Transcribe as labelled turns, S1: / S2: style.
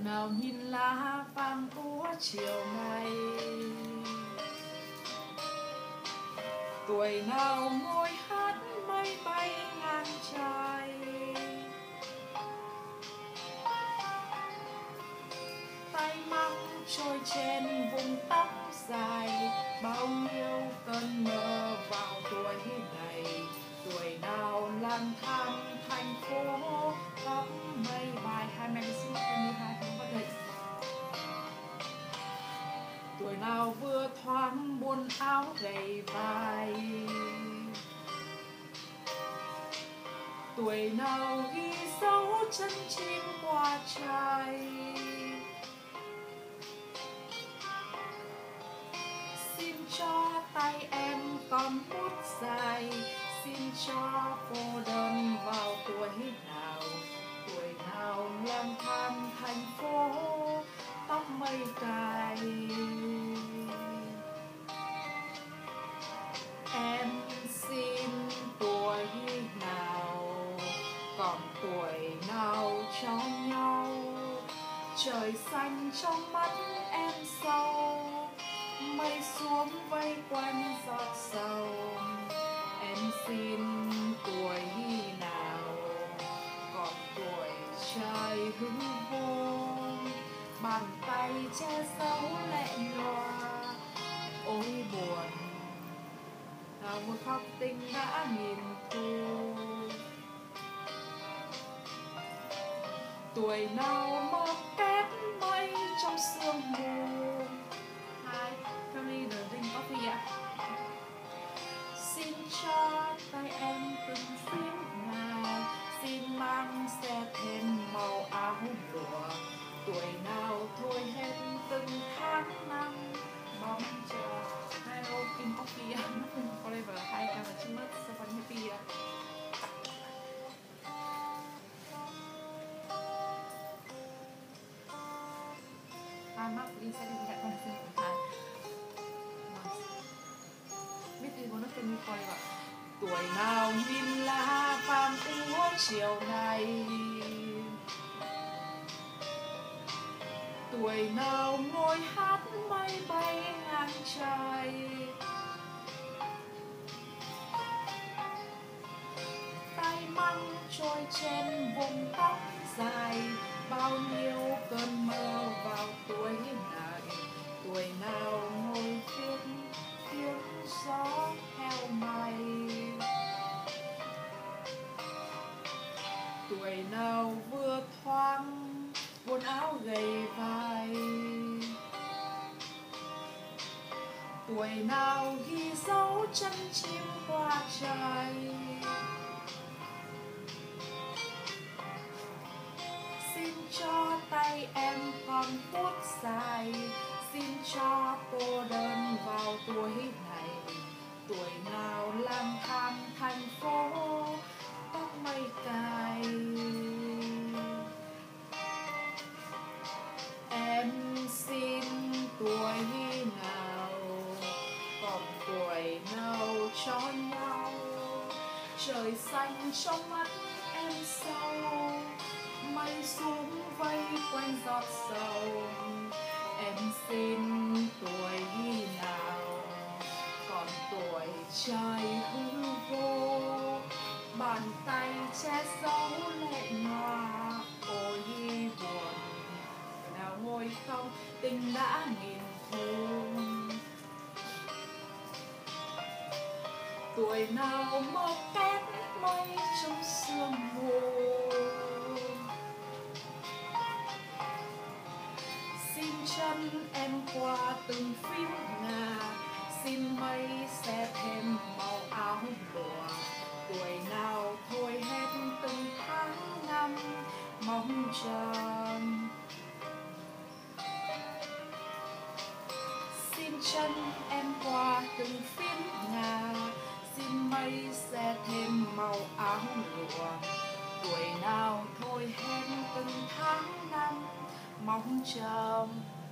S1: nào nhìn lá vàng úa chiều nay, tuổi nào ngồi hát mây bay ngang trời, tay măng trôi trên vùng tóc dài, bao nhiêu cơn mơ vào tuổi này. Tuổi nào lang thang thành phố tóc mây bài 22 tháng 7. Tuổi nào vừa thoáng buồn áo gầy vai, tuổi nào ghi dấu chân chim qua trời. Xin cho tay em còn bút dài, xin cho cô đơn vào tuổi nào lang thang thành phố tóc mây cài. Em xin tuổi nào còn tuổi nào cho nhau, trời xanh trong mắt em sâu, mây xuống vây quanh giọt sầu. Em xin tuổi nào còn tuổi trời hư vô, bàn tay che giấu lệ nhòa. Ôi buồn nào một khóc tình đã nghìn thu, tuổi nào mơ kép mây trong sương mù. Hi, family drinking coffee ạ. Xin cho tay em từng phím nào, xin mang xe thêm màu áo lụa. Tuổi nào thôi hết từng tháng năm mong chờ. Hello, in coffee ạ. Forever, hi, em là Chim Mất, so fun happy ạ. Mắc đi sẽ đi hẹn con xin của thầy. Biết gì có nó tên như coi ạ. Tuổi nào nhìn lá vàng úa chiều nay, tuổi nào ngồi hát mây bay ngang trời, tay măng trôi trên vùng tóc dài, bao nhiêu cơn mơ vào tuổi này. Tuổi nào ngồi viết tiếng gió theo mây, tuổi nào vừa thoáng buồn áo gầy vai, tuổi nào ghi dấu chân chim qua trời. Xin cho tay em còn phút dài, xin cho cô đơn vào tuổi này. Tuổi nào lang thang thành phố tóc mây cài. Em xin tuổi nào còn tuổi nào cho nhau, trời xanh trong mắt em sâu, mây xuống vây quanh giọt sầu. Em xin tuổi nào còn tuổi trời hư vô, bàn tay che giấu lệ nhòa. Ôi buồn nào ngồi không tình đã nghìn thu, tuổi nào mơ kép mây trong sương mù. Xin chân em qua từng phím ngà, xin mây xe thêm màu áo lụa. Tuổi nào thôi hết từng tháng năm mong chờ. Xin chân em qua từng phím ngà, xin mây xe thêm màu áo lụa. Tuổi nào thôi hết từng tháng năm mong chờ.